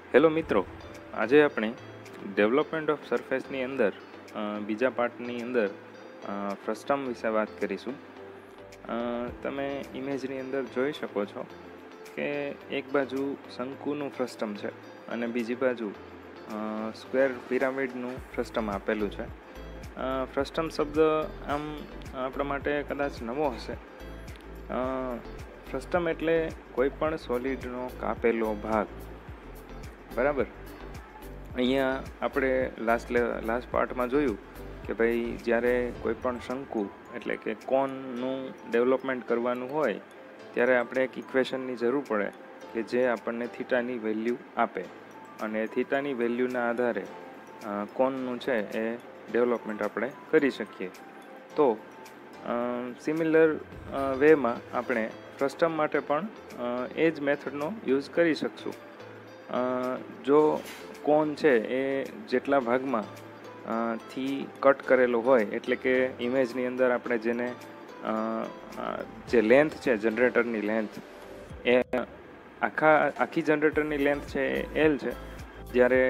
Hello મિત્રો, આજે આપણે ડેવલપમેન્ટ ઓફ સરફેસની અંદર બીજા પાર્ટની અંદર ફ્રસ્ટમ વિશે વાત કરીશું. તમે ઇમેજની અંદર જોઈ શકો છો કે એક બાજુ શંકુનું ફ્રસ્ટમ છે અને બીજી બાજુ સ્ક્વેર પિરામિડનું ફ્રસ્ટમ આપેલું છે. ફ્રસ્ટમ શબ્દ આમ આપણા માટે કદાચ નવો હશે. ફ્રસ્ટમ એટલે કોઈ પણ સોલિડનો કાપેલો ભાગ, બરાબર. અહીંયા આપણે લાસ્ટ પાર્ટમાં જોયું કે ભાઈ જ્યારે કોઈ પણ શંકુ એટલે કે કોનનું ડેવલપમેન્ટ કરવાનું હોય ત્યારે આપણે એક ઇક્વેશનની જરૂર પડે કે જે આપણને થીટાની વેલ્યુ આપે, અને થીટાની વેલ્યુના આધારે કોનનું છે એ ડેવલપમેન્ટ આપણે કરી શકીએ. તો સિમિલર વેમાં આપણે ફ્રસ્ટમ માટે પણ એ જ મેથડનો યુઝ કરી શકશું. જો કોન છે એ જેટલા ભાગમાં થી કટ કરેલો હોય, એટલે કે ઇમેજની અંદર આપણે જેને જે લેન્થ છે જનરેટરની લેન્થ, એ આખી જનરેટરની લેન્થ છે એ L છે, જ્યારે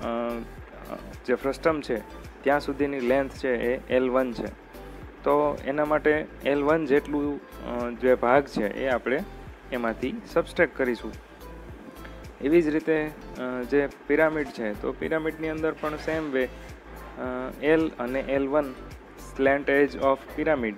જે ફ્રસ્ટમ છે ત્યાં સુધીની લેન્થ છે એ L1 છે. તો એના માટે L1 જેટલું જે ભાગ છે એ આપણે એમાંથી સબસ્ટ્રેક્ટ કરીશું. એવી જ રીતે જે પિરામિડ છે, તો પિરામિડની અંદર પણ સેમ વે L અને L1 slant edge of pyramid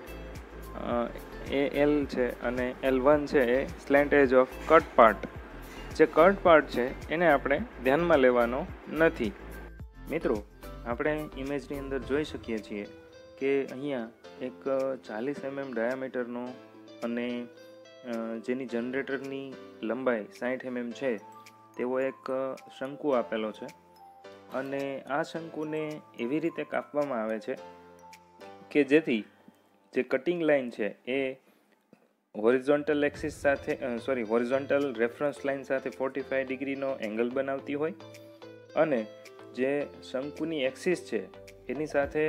એ L છે અને L1 છે એ slant edge of cut part. જે કટ પાર્ટ છે એને આપણે ધ્યાનમાં લેવાનો નથી. મિત્રો, આપણે ઇમેજની અંદર જોઈ શકીએ છીએ કે અહીંયા એક 40 mm ડાયામીટરનો અને જેની જનરેટરની લંબાઈ 60 mm છે તેવો એક શંકુ આપેલો છે. અને આ શંકુને એવી રીતે કાપવામાં આવે છે કે જેથી જે કટિંગ લાઇન છે એ હોરિઝોન્ટલ એક્સિસ સાથે હોરિઝોન્ટલ રેફરન્સ લાઇન સાથે 45 ડિગ્રીનો એંગલ બનાવતી હોય, અને જે શંકુની એક્સિસ છે એની સાથે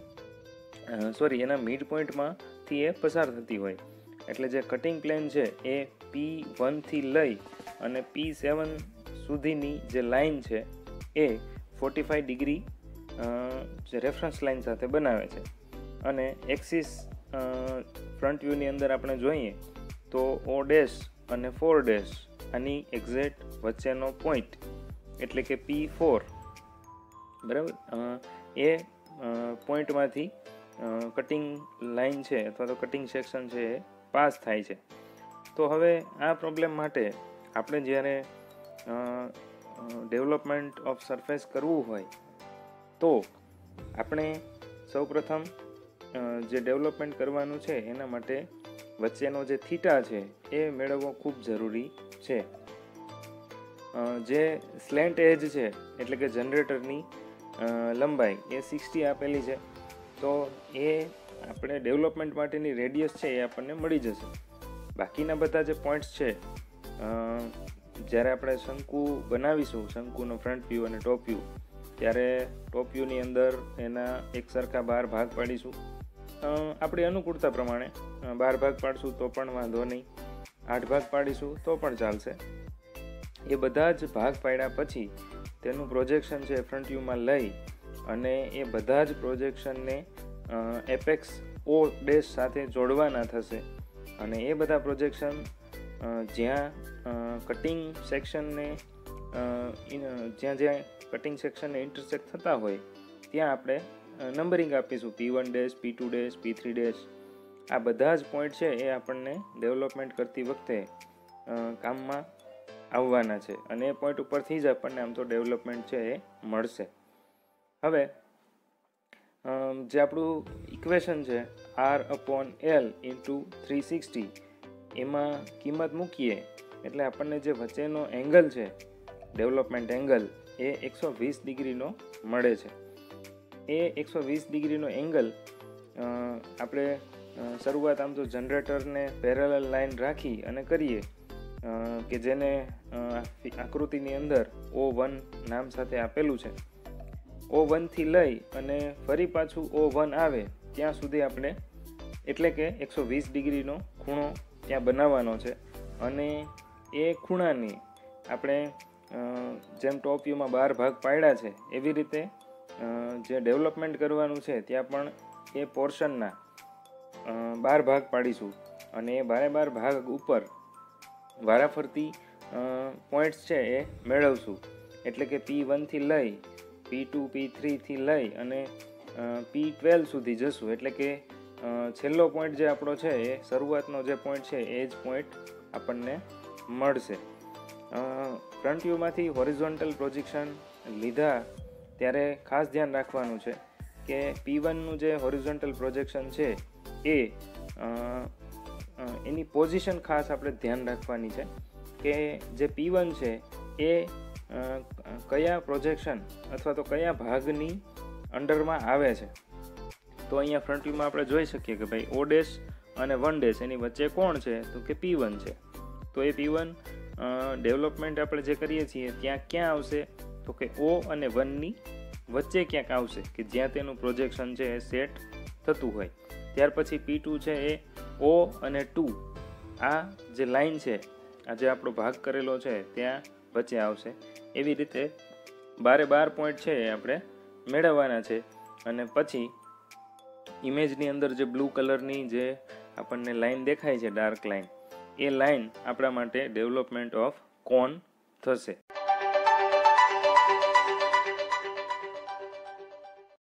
એના મિડ પોઈન્ટમાંથી એ પસાર થતી હોય. એટલે જે કટિંગ પ્લેન છે એ P1 થી લઈ અને P7 સુધીની જે લાઇન છે એ 45 ડિગ્રી જે રેફરન્સ લાઇન સાથે બનાવે છે. અને એક્સિસ ફ્રન્ટ વ્યૂની અંદર આપણે જોઈએ તો O' અને 4' આની એક્ઝેક્ટ વચ્ચેનો પોઈન્ટ એટલે કે P4, બરાબર, એ પોઈન્ટમાંથી કટિંગ લાઇન છે અથવા તો કટિંગ સેક્શન છે એ પાસ થાય છે. તો હવે આ પ્રોબ્લેમ માટે આપણે જ્યારે ડેવલપમેન્ટ ઓફ સરફેસ કરવું હોય તો આપણે સૌપ્રથમ જે ડેવલપમેન્ટ કરવાનું છે એના માટે વચ્ચેનો જે થીટા છે એ મેળવવો ખૂબ જરૂરી છે. જે સ્લેન્ટ એજ છે એટલે કે જનરેટરની લંબાઈ એ 60 આપેલી છે, તો એ આપણે ડેવલપમેન્ટ માટેની રેડિયસ છે એ આપણને મળી જશે. બાકીના બધા જે પોઈન્ટ્સ છે, જ્યારે આપણે શંકુ બનાવીશું, શંકુનો ફ્રન્ટ વ્યૂ અને ટોપ વ્યૂ, ત્યારે ટોપ વ્યૂની અંદર એના એક સરખા 12 ભાગ પાડીશું. આપણી અનુકૂળતા પ્રમાણે 12 ભાગ પાડીશું તો પણ વાંધો નહીં, 8 ભાગ પાડીશું તો પણ ચાલશે. એ બધા જ ભાગ પાડ્યા પછી તેનું પ્રોજેક્શન છે ફ્રન્ટ વ્યૂમાં લઈ અને એ બધા જ પ્રોજેક્શનને એપેક્સ O' સાથે જોડવાના થશે. અને એ બધા પ્રોજેક્શન જ્યાં કટિંગ સેક્શનને જ્યાં કટિંગ સેક્શનને ઇન્ટરસેક્ટ થતા હોય ત્યાં આપણે નંબરિંગ આપીશું, P1', P2', P3'. આ બધા જ પોઈન્ટ છે એ આપણને ડેવલપમેન્ટ કરતી વખતે કામમાં આવવાના છે, અને એ પોઈન્ટ ઉપરથી જ આપણને આમ તો ડેવલપમેન્ટ છે એ મળશે. હવે જે આપણું ઇક્વેશન છે R/L × 360, એમાં કિંમત મૂકીએ એટલે આપણને જે વચ્ચેનો એંગલ છે ડેવલપમેન્ટ એંગલ એ 120 ડિગ્રીનો મળે છે. એ 120 ડિગ્રીનો એંગલ આપણે શરૂઆત આમ તો જનરેટરને પેરેલલ લાઈન રાખી અને કરીએ કે જેને આકૃતિની અંદર O1 નામ સાથે આપેલું છે. O1 થી લઈ અને ફરી પાછું O1 આવે ત્યાં સુધી આપણે એટલે કે 120 ડિગ્રીનો ખૂણો ત્યાં બનાવવાનો છે. અને એ ખૂણાની આપણે જેમ ટોપ વ્યૂમાં 12 ભાગ પાડ્યા છે એવી રીતે જે ડેવલપમેન્ટ કરવાનું છે ત્યાં પણ એ પોર્શનના 12 ભાગ પાડીશું અને એ 12 ભાગ ઉપર વારાફરતી પોઈન્ટ્સ છે એ મેળવશું. એટલે કે P1 થી લઈ P2 P3 થી લઈ અને P12 સુધી જશું. એટલે કે છેલ્લો પોઈન્ટ જે આપણો છે એ શરૂઆતનો જે પોઈન્ટ છે એ જ પોઈન્ટ આપણને મળશે. ફ્રન્ટ વ્યૂમાંથી હોરિઝોન્ટલ પ્રોજેક્શન લીધા ત્યારે ખાસ ધ્યાન રાખવાનું છે કે P1નું જે હોરિઝોન્ટલ પ્રોજેક્શન છે એ એની પોઝિશન ખાસ આપણે ધ્યાન રાખવાની છે કે જે P1 છે એ કયા પ્રોજેક્શન અથવા તો કયા ભાગની અંડરમાં આવે છે. તો અહીંયા ફ્રન્ટ વ્યૂમાં આપણે જોઈ શકીએ કે ભાઈ O' અને 1' એની વચ્ચે કોણ છે તો કે P1 છે. તો એ P1 ડેવલપમેન્ટ આપણે જે કરીએ છીએ ત્યાં ક્યાં આવશે તો કે O અને 1ની વચ્ચે ક્યાંક આવશે કે જ્યાં તેનું પ્રોજેક્શન છે એ સેટ થતું હોય. ત્યાર પછી P2 છે એ O અને 2 આ જે લાઈન છે, આ જે આપણો ભાગ કરેલો છે ત્યાં વચ્ચે આવશે. એવી રીતે 12 પોઈન્ટ છે એ આપણે મેળવવાના છે. અને પછી ઇમેજની અંદર જે બ્લુ કલરની જે આપણને લાઈન દેખાય છે, ડાર્ક લાઈન, એ લાઈન આપણા માટે ડેવલપમેન્ટ ઓફ કોન થશે.